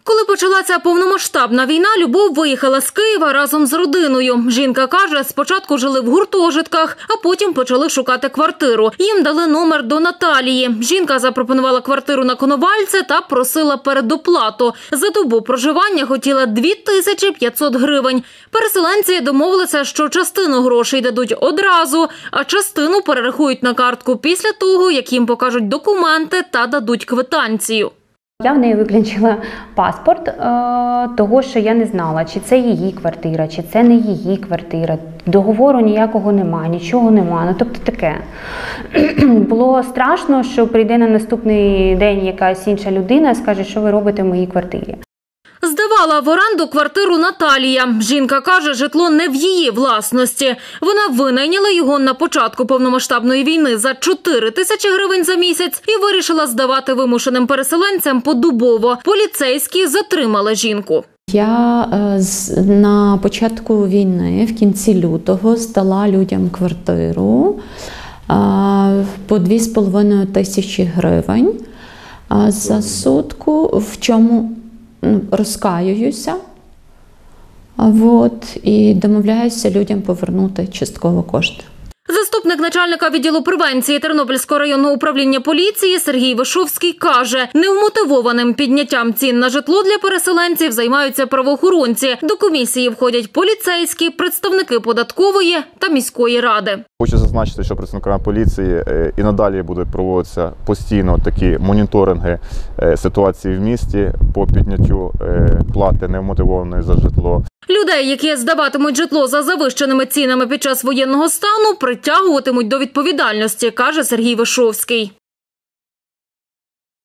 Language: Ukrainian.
Коли почалася повномасштабна війна, Любов виїхала з Києва разом з родиною. Жінка каже, спочатку жили в гуртожитках, а потім почали шукати квартиру. Їм дали номер до Наталії. Жінка запропонувала квартиру на Коновальце та просила передоплату. За добу проживання хотіла 2500 гривень. Переселенці домовилися, що частину грошей дадуть одразу, а частину перерахують на картку після того, як їм покажуть документи та дадуть квитанцію. Я в неї виключила паспорт, того, що я не знала, чи це її квартира, чи це не її квартира. Договору ніякого нема, нічого нема. Ну, тобто таке. Було страшно, що прийде на наступний день якась інша людина і скаже, що ви робите в моїй квартирі. Здавала в оренду квартиру Наталія. Жінка каже, житло не в її власності. Вона винайняла його на початку повномасштабної війни за 4 тисячі гривень за місяць і вирішила здавати вимушеним переселенцям подобово. Поліцейські затримали жінку. Я на початку війни, в кінці лютого, здала людям квартиру по 2,5 тисячі гривень за сутку, в чому розкаююся і домовляюся людям повернути частково кошти. Заступник начальника відділу превенції Тернопільського районного управління поліції Сергій Вишовський каже, невмотивованим підняттям цін на житло для переселенців займаються правоохоронці. До комісії входять поліцейські, представники податкової та міської ради. Хочу зазначити, що представниками поліції і надалі будуть проводитися постійно такі моніторинги ситуації в місті по підняттю плати невмотивованої за житло. Людей, які здаватимуть житло за завищеними цінами під час воєнного стану, притягуватимуть до відповідальності, каже Сергій Вишовський.